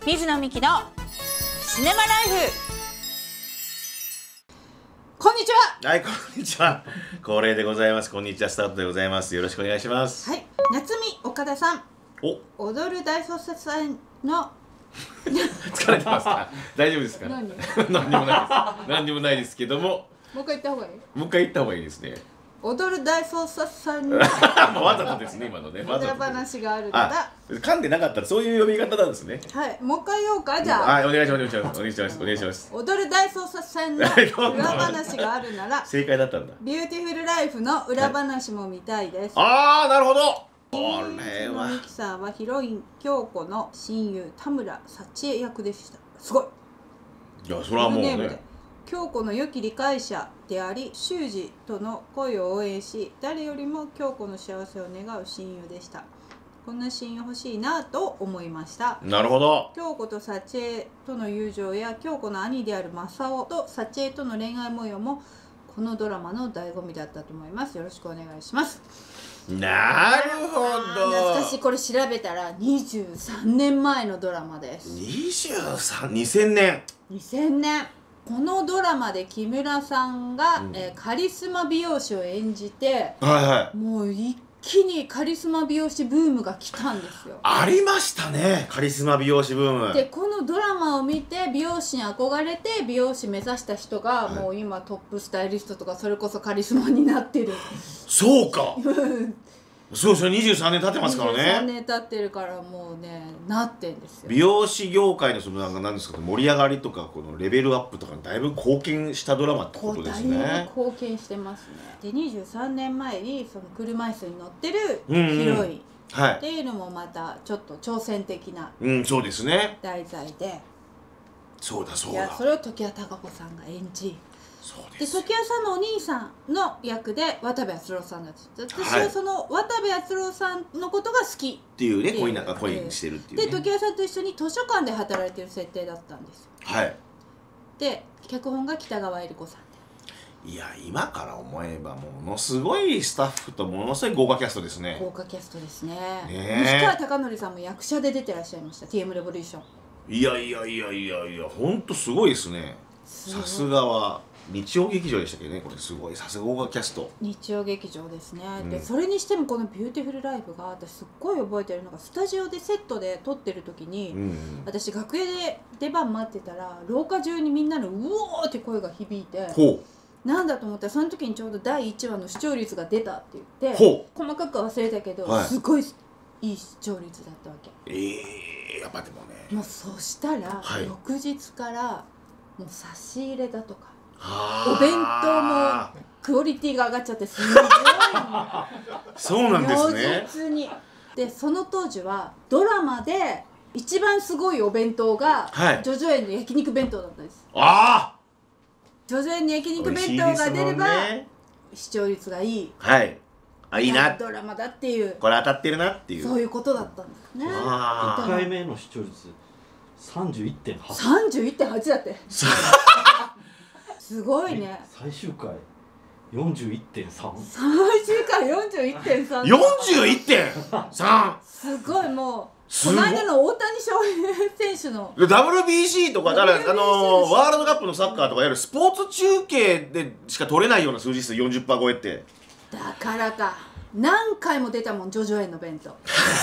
水野美紀のシネマライフ。こんにちは。 はい、こんにちは。恒例でございます。こんにちは、スタートでございます。よろしくお願いします。 はい、夏見岡田さん。踊る大捜査線の疲れてますか？大丈夫ですか？何にもないです。何にもないですけども。 もう一回言った方がいい？ もう一回言った方がいいですね。 踊る大捜査線のわざとですね、今のね。 裏話があるから。 噛んでなかったらそういう呼び方なんですね。 はい、もう一回言おうか、じゃあ。 はい、お願いします。お願いします。お願いします。 踊る大捜査線の裏話があるなら正解だったんだ。 ビューティフルライフの裏話も見たいです。 ああ、なるほど。これはミキさんはヒロイン京子の親友田村幸恵役でした。すごい。 いや、それはもうね。 京子の良き理解者であり、修二との恋を応援し、誰よりも京子の幸せを願う親友でした。こんな親友欲しいなと思いました。 なるほど。 京子と幸恵との友情や京子の兄である正雄と幸恵との恋愛模様もこのドラマの醍醐味だったと思います。よろしくお願いします。 なるほど。 懐かしい。これ調べたら23年前のドラマです。 2000年。 2000年。このドラマで木村さんが、カリスマ美容師を演じて、もう一気にカリスマ美容師ブームが来たんですよ。 ありましたね、カリスマ美容師ブーム。 でこのドラマを見て美容師に憧れて美容師目指した人が、もう今トップスタイリストとかそれこそカリスマになってる。 そうかそうですね、23年経ってますからね。 23年経ってるからもうね、なってんですよ。 美容師業界のそのなんですか、盛り上がりとかこのレベルアップとかにだいぶ貢献したドラマってことですね。 だいぶ貢献してますね。で23年前にその車椅子に乗ってるヒロインっていうのもまたちょっと挑戦的なそうですね、 題材で、 そうだそうだ、 いやそれを常盤貴子さんが演じ、で常盤さんのお兄さんの役で渡部篤郎さんだった。私はその渡部篤郎さんのことが好きっていうね、恋にしてるっていうね。 で常盤さんと一緒に図書館で働いてる設定だったんですよ。 はいで脚本が北川恵理子さんで、 いや今から思えばものすごいスタッフとものすごい豪華キャストですね。 豪華キャストですね。西川貴教さんも役者で出てらっしゃいました。 TM レボリューション。 いやほんとすごいですね。さすがは日曜劇場でしたけどね、これすごい、さすが豪華キャスト。 日曜劇場ですね。でそれにしてもこの「ビューティフルライフ」が私すっごい覚えてるのが、スタジオでセットで撮ってる時に、私楽屋で出番待ってたら廊下中にみんなの「うおー!」って声が響いて、なんだと思ったらその時にちょうど第1話の視聴率が出たって言って、細かく忘れたけど、すごいいい視聴率だったわけ。 やっぱでもね、 もうそしたら、翌日からもう差し入れだとかお弁当もクオリティが上がっちゃって、すごいそうなんですね。 如実に。でその当時はドラマで一番すごいお弁当が、ジョジョ園の焼肉弁当だったんです。ジョジョ園の焼肉弁当が出れば視聴率がいい、 いいなドラマだっていう、 これ当たってるなっていう、 そういうことだったんですね。 1回目の視聴率31.8。 31.8だってすごいね。 最終回 41.3。 最終回 41.3。 41.3 すごい。もうこの間の大谷翔平選手の WBC とか、だからワールドカップのサッカーとかやるスポーツ中継でしか取れないような数字数 40% 超えって。 だからか、何回も出たもん、ジョジョ園の弁当。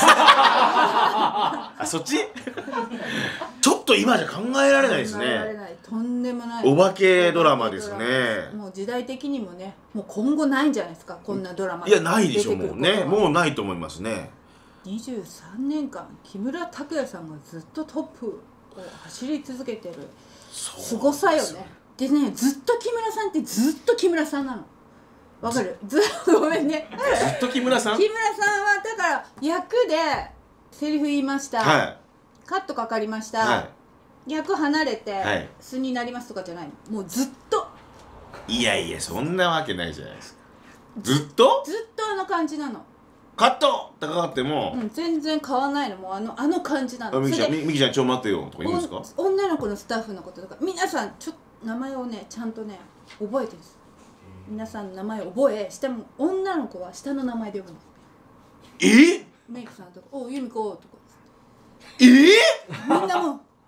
そっちちょっと今じゃ考えられないですね。 考えられない、とんでもないお化けドラマですね。 もう時代的にもね、もう今後ないんじゃないですか、こんなドラマ。 いや、ないでしょ、もうね、もうないと思いますね。 23年間木村拓哉さんがずっとトップを走り続けてるすごさよね。でね、ずっと木村さんってずっと木村さんなの。わかる？ごめんね。 ずっと木村さん？ 木村さんはだから役でセリフ言いました、カットかかりました、役離れて素になりますとかじゃないの。もうずっと。 いやいや、そんなわけないじゃないですか。ずっとあの感じなの。 カットってかかっても全然変わらないの。もうあの感じなの。 ミキちゃんちょ待ってよとか言うんですか？ 女の子のスタッフのこととか皆さん名前をねちゃんとね覚えてるんです。皆さんの名前を覚え、下も女の子は下の名前で呼ぶんです。メイクさんとか「おう由美子」とかみんなもう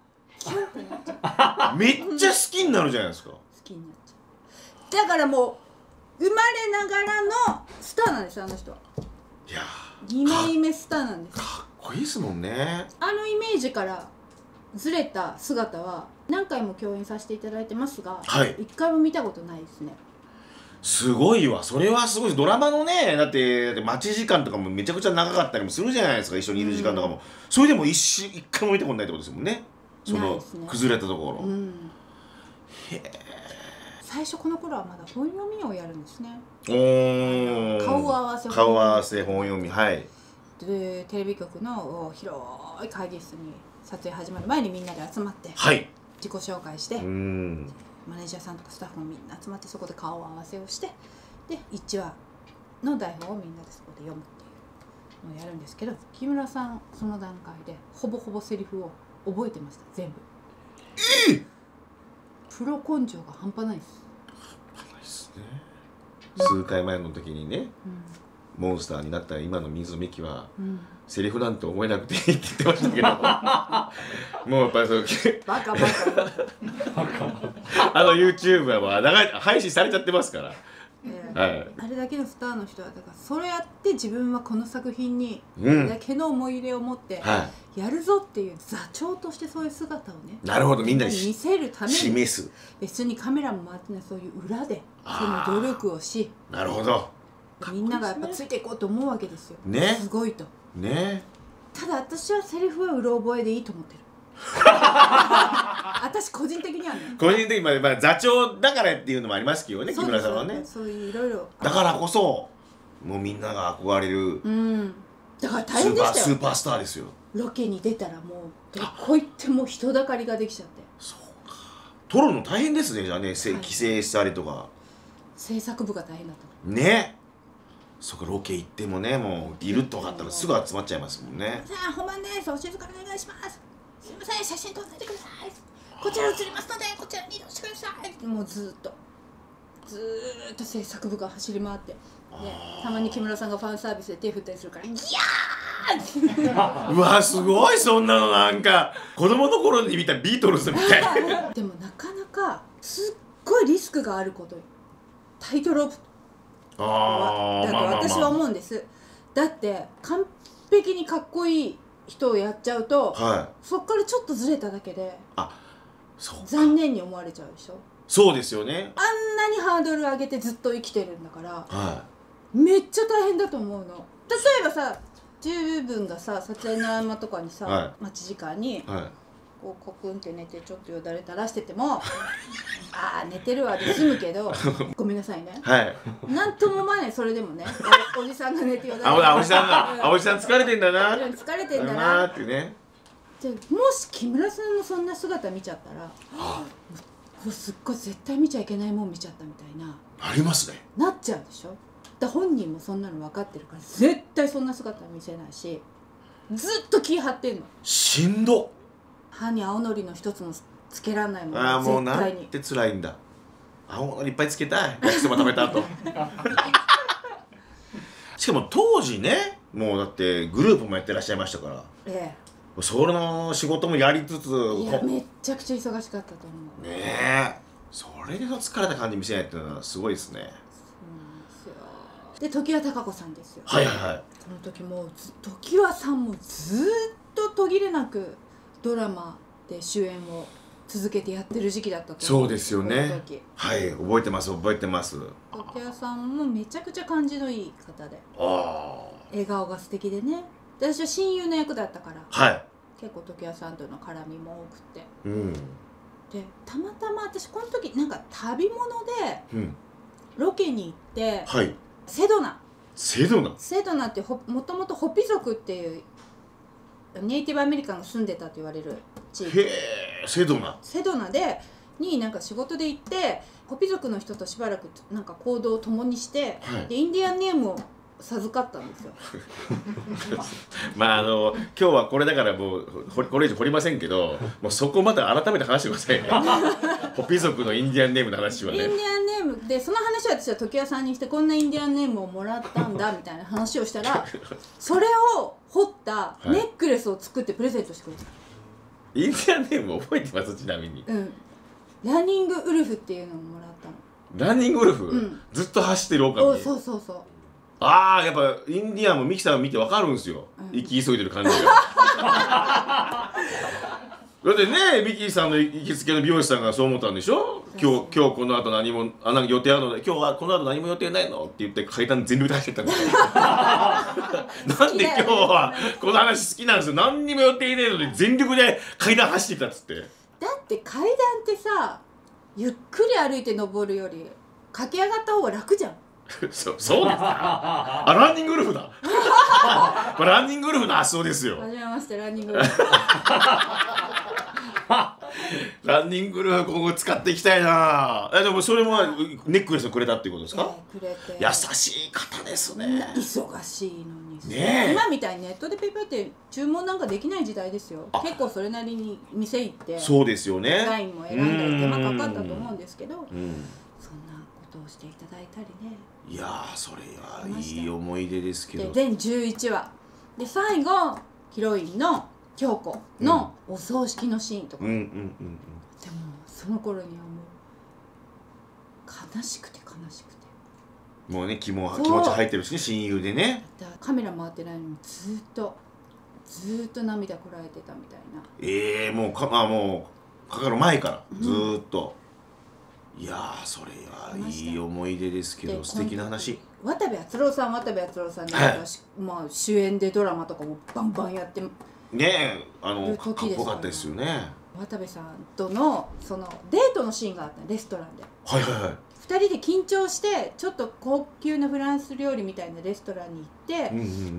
めっちゃ好きになるじゃないですか。 好きになっちゃう。だからもう生まれながらのスターなんですよ、あの人は。 いや 2枚目スターなんです。 かっこいいですもんね。 あのイメージからずれた姿は何回も共演させていただいてますが、 はい、 一回も見たことないですね。 すごいわ、それはすごい。ドラマのね、だって待ち時間とかもめちゃくちゃ長かったりもするじゃないですか、一緒にいる時間とかも、それでも一回も見たことないってことですもんね、その、ね、崩れたところ、へえ。 最初この頃はまだ本読みをやるんですね。 顔合わせ本読み、はい。 でテレビ局の広い会議室に撮影始まる前にみんなで集まって、 はい、 自己紹介して、マネージャーさんとかスタッフもみんな集まってそこで顔合わせをして、で1話の台本をみんなでそこで読むっていうのをやるんですけど、木村さんその段階でほぼほぼセリフを覚えてました、全部。プロ根性が半端ないです。 半端ないですね。数回前の時にね、モンスターになった今の水野美紀は、セリフなんて覚えなくていいって言ってましたけどもうやっぱりそうバカ YouTube はもう配信されちゃってますから、 はい、あれだけのスターの人はだからそれやって自分はこの作品にあれだけの思い入れを持ってやるぞっていう座長としてそういう姿をね、 なるほど、みんなに見せるために示す、 別にカメラも回ってない、そういう裏でその努力をし、 なるほど、 みんながやっぱついていこうと思うわけですよね、 すごいとね。 ただ私はセリフはうろ覚えでいいと思ってる私個人的にはね、 個人的に座長だからっていうのもありますけどね、木村さんはね、 そういういろいろだからこそもうみんなが憧れる、 だから大変でしたよ、 スーパースターですよ。 ロケに出たらもうどこ行っても人だかりができちゃって。 そうか、撮るの大変ですね。じゃあね、規制したりとか制作部が大変だったね。そこロケ行ってもね、もういると分かったらすぐ集まっちゃいますもんね。 さあ本番です、お静かにお願いします、すいません写真撮っててください、こちら映りますのでこちらに移動してください、もうずーっと制作部が走り回って、でたまに木村さんがファンサービスで手振ったりするからギャーうわすごい、そんなのなんか子供の頃に見たビートルズみたいでもなかなかすっごいリスクがあること、タイトロープだと私は思うんです。だって完璧にかっこいい人をやっちゃうと、そっからちょっとずれただけで残念に思われちゃうでしょ。 そうですよね。 あんなにハードル上げてずっと生きてるんだから、めっちゃ大変だと思うの。例えばさ、十分がさ、撮影の合間とかにさ、待ち時間にこうコクンって寝てちょっとよだれ垂らしててもああ寝てるわで済むけどごめんなさいね、なんとも思わない。それでもね、おじさんが寝てよだれおじさん疲れてんだな、 疲れてんだなってね。 でもし木村さんのそんな姿見ちゃったら、すっごい絶対見ちゃいけないもん見ちゃったみたいな、 ありますね、 なっちゃうでしょ。だ本人もそんなの分かってるから絶対そんな姿は見せないし、ずっと気張ってんの。 しんど。 歯に青のりの一つもつけらんないもん。 ああもうなんて辛いんだ。青のりいっぱいつけたい、焼きそば食べた後しかも当時ね、もうだってグループもやってらっしゃいましたから、その仕事もやりつつ、 いやめっちゃくちゃ忙しかったと思うねえ。それで疲れた感じ見せないっていうのはすごいですね。 そうなんですよ。で常盤貴子さんですよ。この時もう常盤さんもずっと途切れなくドラマで主演を続けてやってる時期だったと思う。 そうですよね。はい、覚えてます、覚えてます。 常盤さんもめちゃくちゃ感じのいい方で、笑顔が素敵でね。私は親友の役だったから、結構常盤さんとの絡みも多くて、でたまたま私この時なんか旅物でロケに行って、セドナってもともとホピ族っていうネイティブアメリカンが住んでたと言われる地域、セドナでになんか仕事で行って、ホピ族の人としばらくなんか行動を共にして、でインディアンネームを授かったんですよまあ今日はこれだからもうこれ以上掘りませんけど、もうそこまた改めて話してくださいねホピ族のインディアンネームの話はね。 インディアンネームでその話は私は常盤さんにして、こんなインディアンネームをもらったんだみたいな話をしたらそれを彫ったネックレスを作ってプレゼントしてくれた。 インディアンネーム覚えてます？ちなみに。 ランニングウルフっていうのをもらったの。 ランニングウルフ、 うん、 ずっと走ってる狼。 そうそうそう。 ああ、やっぱインディアンもミキさん見てわかるんですよ、 うん、 生き急いでる感じがだってね、ミキさんの行きつけの美容師さんがそう思ったんでしょ。今日この後何もなんか予定あるので、今日はこの後何も予定ないのって言って階段全力で走ってったんですよなんで今日はこの話好きなんですよ。何にも予定ねえのに全力で階段走ってたっつって。 だって階段ってさ、ゆっくり歩いて登るより駆け上がった方が楽じゃんそうですか。あ、ランニングウルフだランニングウルフの発想ですよ。 はじめまして、ランニングウルフランニングウルフ今後使っていきたいな。でもそれもネックレスをくれたっていうことですか。 くれて優しい方ですね。 忙しいのにね、 今みたいにネットでペイペイって注文なんかできない時代ですよ。結構それなりに店行ってそうですよね、 デザインも選んだり手間かかったと思うんですけど、そんなことをしていただいたりね。 いやー、それはいい思い出ですけど。 で全11話で最後ヒロインの京子のお葬式のシーンとか、でもその頃にはもう悲しくてもうね、気持ち入ってるしね、親友でね。 カメラ回ってないのにずっと涙こらえてたみたいな。 もうかかる前からずーっと、いやー、それはいい思い出ですけど、素敵な話。 渡部篤郎さんで、まあ主演でドラマとかもバンバンやってねえ、かっこよかったですよね。 渡部さんとのそのデートのシーンがあったレストランで。 はいはいはい。 2人で緊張してちょっと高級なフランス料理みたいなレストランに行って、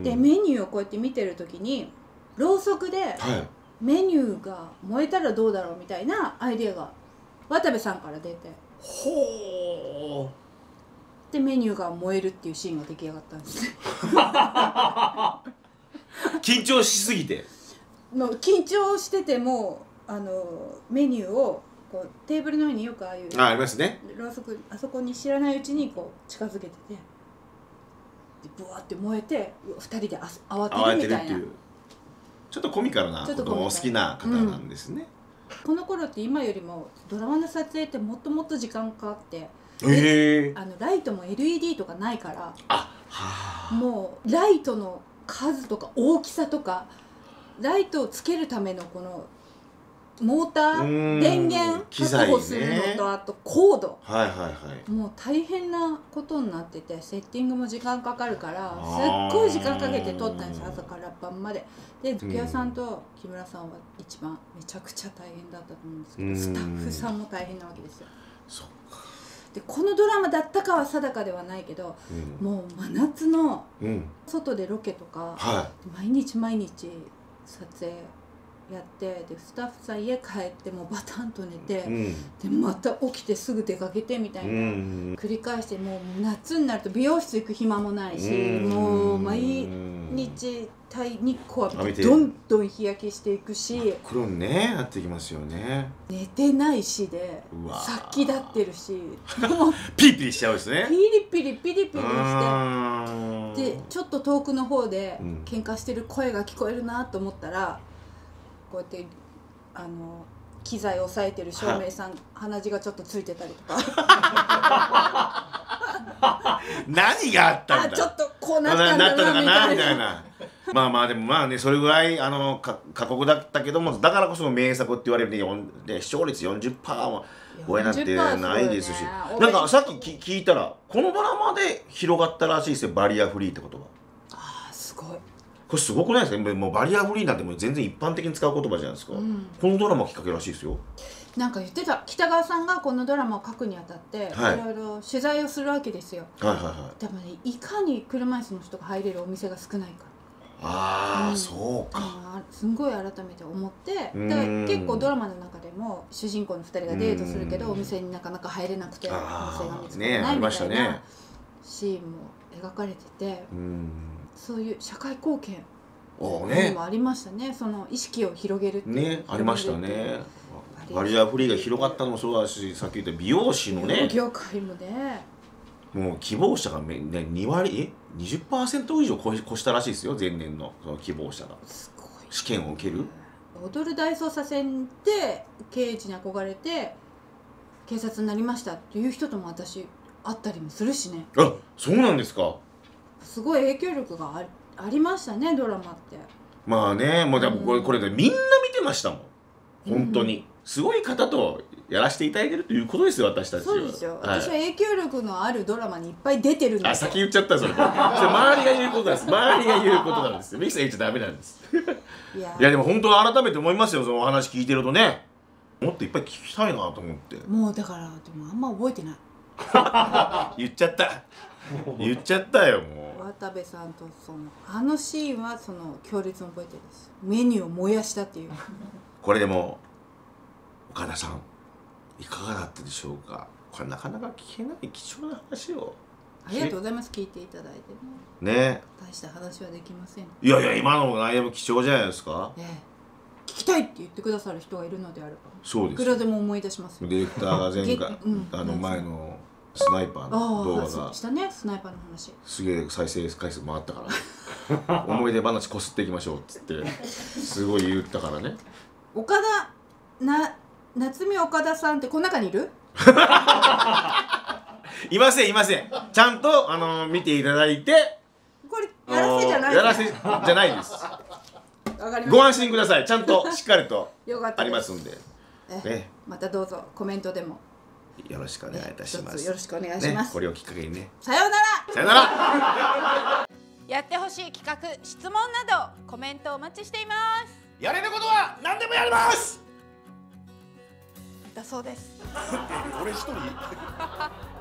でメニューをこうやって見てる時にろうそくでメニューが燃えたらどうだろうみたいなアイデアが渡部さんから出て、 ほーでメニューが燃えるっていうシーンが出来上がったんです緊張しすぎてもう緊張しててもメニューをこうテーブルの上によくありますね、 ろうそくあそこに知らないうちにこう近づけててでブワーって燃えて2人で慌てるみたいな。 ちょっとコミカルなこともお好きな方なんですね、 この頃って今よりもドラマの撮影ってもっともっと時間かかって、ライトも LED とかないから、もうライトの数とか大きさとかライトをつけるためのこのモーター電源確保するのとあとコード、もう大変なことになっててセッティングも時間かかるからすっごい時間かけて撮ったんですよ、朝から晩まで。で常盤さんと木村さんは一番めちゃくちゃ大変だったと思うんですけど、スタッフさんも大変なわけですよ。でこのドラマだったかは定かではないけど、もう真夏の外でロケとか、毎日撮影やってでスタッフさん家帰ってもうバタンと寝て、でまた起きてすぐ出かけてみたいな、繰り返して、もう夏になると美容室行く暇もないし、もう毎日日光浴びてどんどん日焼けしていくし、 黒にねなってきますよね。 寝てないしで殺気立ってるしピリピリしちゃうんですね。 ピリピリしてでちょっと遠くの方で喧嘩してる声が聞こえるなと思ったら、こうやって機材を押さえてる照明さん、鼻血がちょっとついてたりとか何があったんだ、 ちょっとこうなったんだなみたいなまあでもね、それぐらい過酷だったけども、だからこそ名作って言われるね、視聴率 40% も超えなんてないですし、なんかさっき聞いたらこのドラマで広がったらしいですよ、バリアフリーって言葉。 すごい。 これすごくないですか。もうバリアフリーなんてもう全然一般的に使う言葉じゃないですか、このドラマきっかけらしいですよ。 なんか言ってた、北川さんがこのドラマを書くにあたって、いろいろ取材をするわけですよ。でもね、いかに車椅子の人が入れるお店が少ないか。 そうか。 すんごい改めて思って、だから結構ドラマの中でも主人公の2人がデートするけどお店になかなか入れなくてお店が見つからないみたいなシーンも描かれてて、そういう社会貢献もありましたね。その意識を広げるっていうありましたね。バリアフリーが広がったのもそうだし、さっき言った美容師のね業界もね、 もう希望者が2割20% 以上越したらしいですよ、前年のその希望者が試験を受ける。 踊る大捜査線で刑事に憧れて警察になりましたっていう人とも私会ったりもするしね。 あ、そうなんですか。 すごい影響力がありましたね、ドラマって。 まあね、もうでもこれでみんな見てましたもん。本当にすごい方とやらせていただいてるということですよ、私たちは。 そうですよ、 はい、 私は影響力のあるドラマにいっぱい出てるんですよ。 あ、先言っちゃったそれ。周りが言うことなんです。周りが言うことなんですよ。ミキさん言っちゃダメなんです。いやでも本当改めて思いますよ、そのお話聞いてるとね。もっといっぱい聞きたいなと思って。 もうだからでもあんま覚えてない。 言っちゃった。言っちゃったよもう。 渡部さんとあのシーンは強烈に覚えてるんです。メニューを燃やしたっていう。 これでも岡田さんいかがだったでしょうか。これなかなか聞けない貴重な話を。 ありがとうございます。聞いていただいてね。 大した話はできません。 いやいや、今の内容も貴重じゃないですか。 聞きたいって言ってくださる人がいるのであれば、 そうです。 いくらでも思い出しますよ。 ディレクターが前回前のスナイパーの動画がしたね、スナイパーの話。 すげえ再生回数回ったから思い出話こすっていきましょうっつってすごい言ったからね。 夏目岡田さんってこの中にいる？ いませんいません。ちゃんと見ていただいて。 これやらせじゃない。 やらせじゃないです。ご安心ください。ちゃんとしっかりとありますんで。 またどうぞコメントでもよろしくお願いいたします。 よろしくお願いします。 これをきっかけにね。 さようなら。 さようなら。 やってほしい企画、質問などコメントお待ちしています。 やれることは何でもやります。 だそうです。 俺一人。